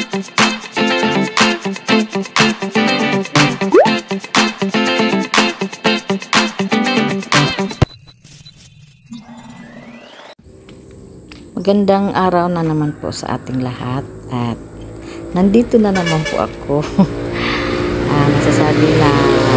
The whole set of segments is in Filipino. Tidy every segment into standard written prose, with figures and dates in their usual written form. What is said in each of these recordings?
Magandang araw na naman po sa ating lahat at nandito na naman po ako. Nasasabi na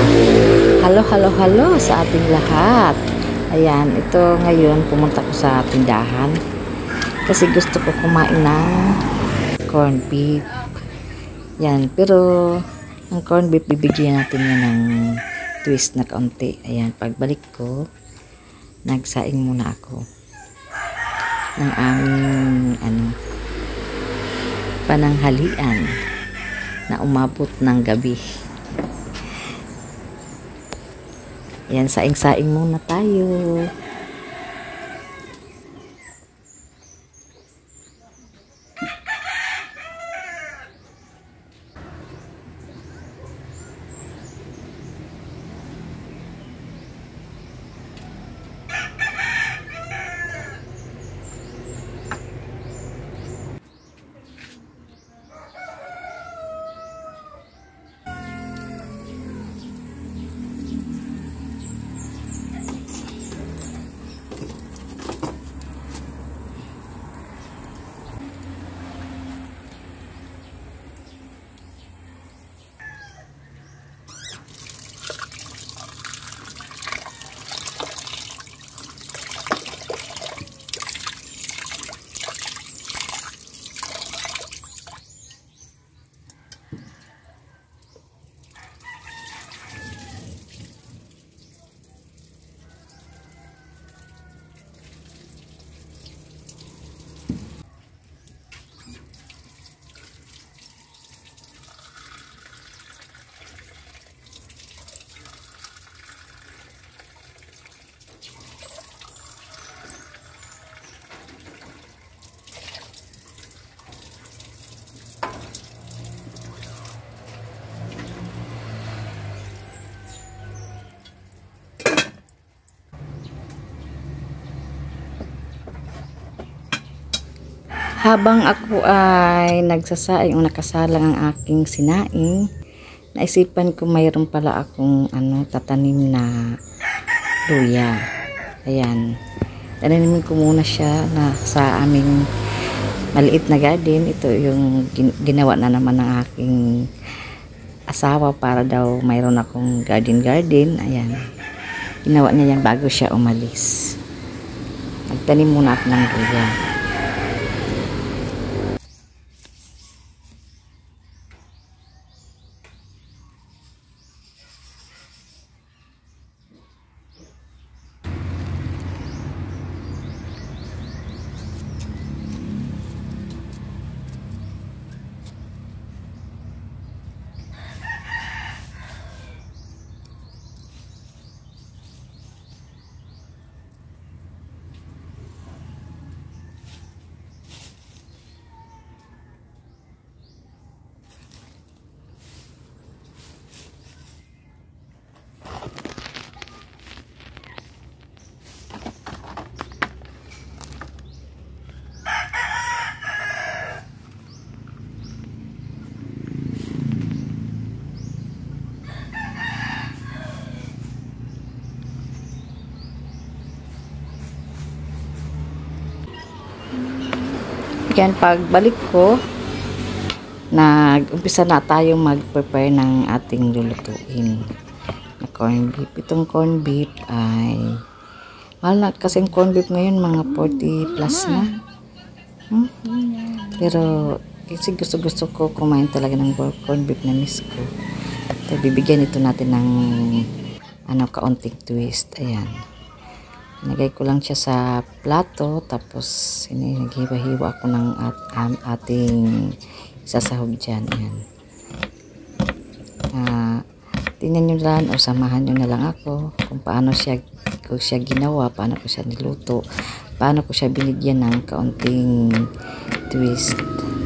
halo sa ating lahat. Ayan, ito ngayon pumunta ko sa tindahan kasi gusto ko kumain ng corned beef. Yan, pero ang corned beef bibigyan natin yan ng twist na kaunti. Ayan, pagbalik ko nagsaing muna ako ng aming pananghalian na umabot ng gabi. Yan, saing-saing muna tayo. Habang ako ay nagsasaing o nakasalang ang aking sinaing, naisipan ko mayroon pala akong tatanim na luya. Ayan. Tananimin ko muna siya na sa aming maliit na garden. Ito yung ginawa na naman ng aking asawa para daw mayroon akong garden. Ayan. Ginawa niya yan bago siya umalis. Nagtanim muna ako ng luya. Yan, pagbalik ko, nag-umpisa na tayo mag-prepare ng ating lulutuin na corned beef. Itong corned beef ay mahal na kasi yung corned beef ngayon mga 40 plus na. Pero kasi gusto ko kumain talaga ng corned beef na miss ko. So, bibigyan ito natin ng kaunting twist. Ayan. Nagay ko lang siya sa plato, tapos naghiwa-hiwa ako ng ating sasahog dyan. Ayan. Tingnan nyo lang o samahan nyo na lang ako kung paano ko siya ginawa, paano ko siya niluto, paano ko siya binigyan ng kaunting twist.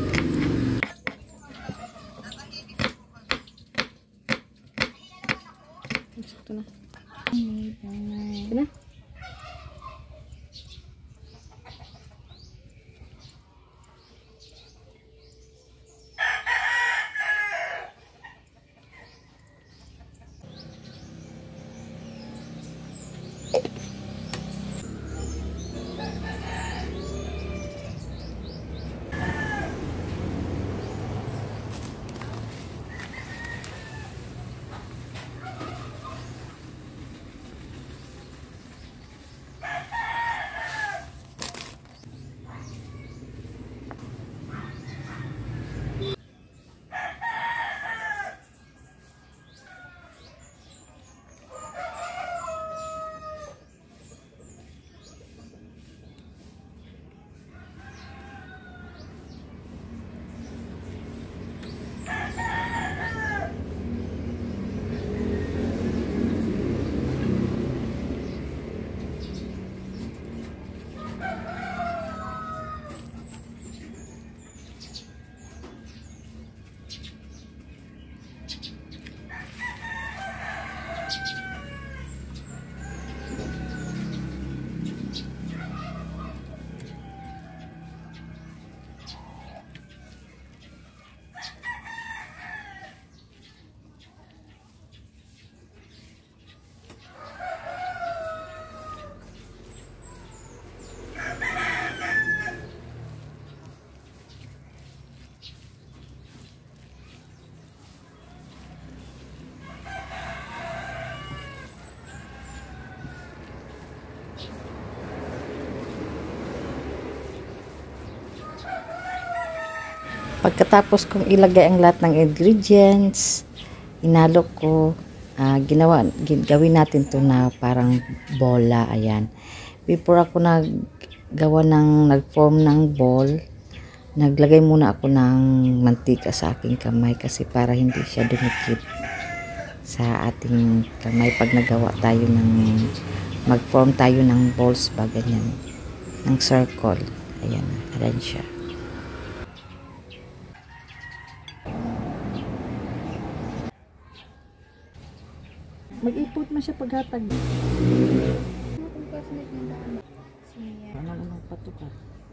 Ito na. Pagkatapos kong ilagay ang lahat ng ingredients, inalo ko, gawin natin to na parang bola. Ayan. Before ako nag-form ng ball, naglagay muna ako ng mantika sa aking kamay kasi para hindi siya dumikit sa ating kamay pag nagawa tayo mag-form tayo ng balls ba, ganyan, ng circle. Ayan, ayan siya. Mag-ipot man siya paghatag. Ano nang patuka?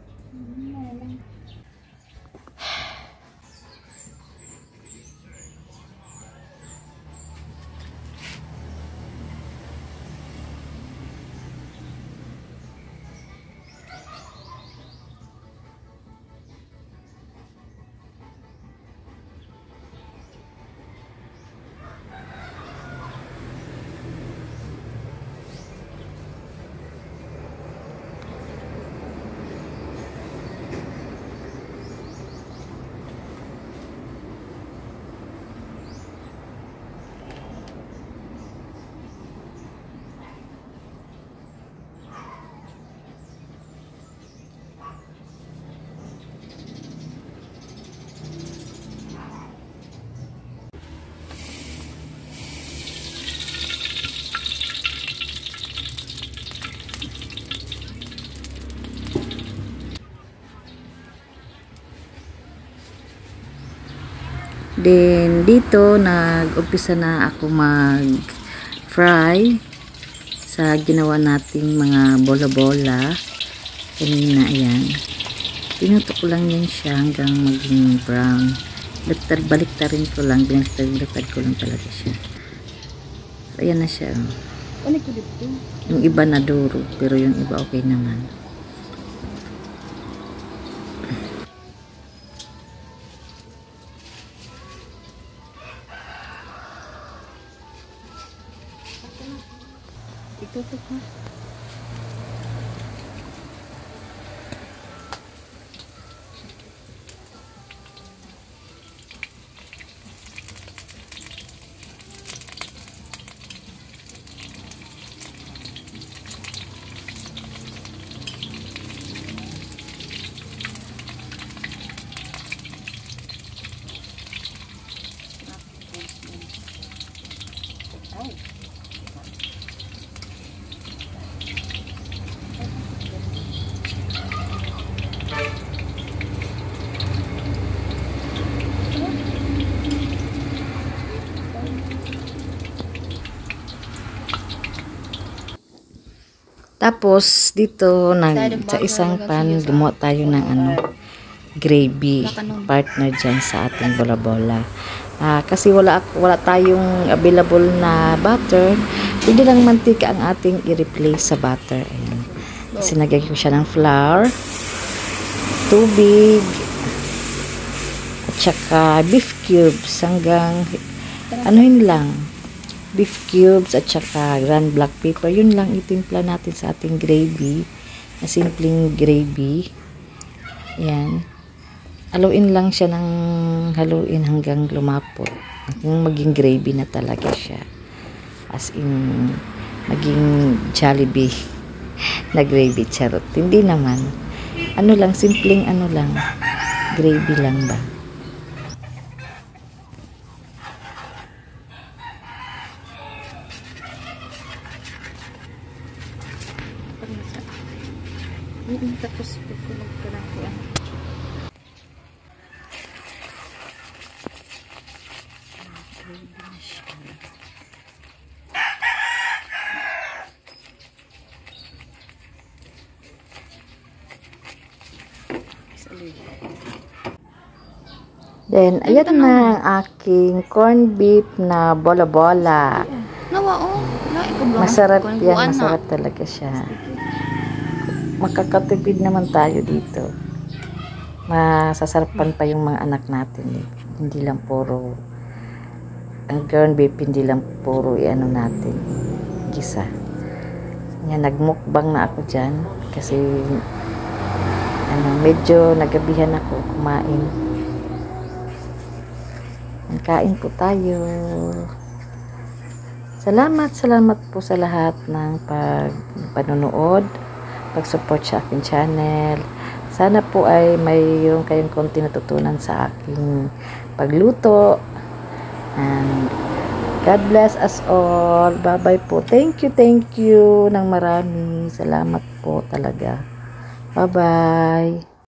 Then, dito, nag-umpisa na ako mag-fry sa ginawa nating mga bola-bola. Kanina, ayan. Pinuto ko lang yan siya hanggang maging brown. Baliktarin ko lang. Baliktad ko lang talaga siya. So, ayan na siya. Yung iba na duro, pero yung iba okay naman. Itutok mo. Tapos dito sa isang pan gumawa tayo ng gravy partner dyan sa ating bola-bola. Kasi wala tayong available na butter, pwede lang mantika ang ating i-replace sa butter. Ayan. Kasi nagagay ko siya ng flour, tubig, at saka beef cubes hanggang yun lang. Beef cubes at saka ground black pepper. Yun lang itimpla natin sa ating gravy. Na simpleng gravy. Ayan. Haluin lang siya ng haluin hanggang lumapot. Hanggang maging gravy na talaga siya. As in, maging Jollibee na gravy. Charot. Hindi naman. Simpleng gravy lang ba. Tapos pagkulog ko lang po then ayan na ang aking corned beef na bola-bola. Masarap yan, masarap talaga siya. Makakatipid naman tayo dito. Masasarapan pa yung mga anak natin. Hindi lang puro ang corned beef, hindi lang puro natin gisa. Nagmukbang na ako dyan kasi medyo nagabihan ako kumain. kain po tayo. Salamat po sa lahat ng panonood, pag-support sa aking channel. Sana po ay mayroon kayong konti natutunan sa aking pagluto. And God bless us all. Bye-bye po. Thank you ng marami. Salamat po talaga. Bye-bye.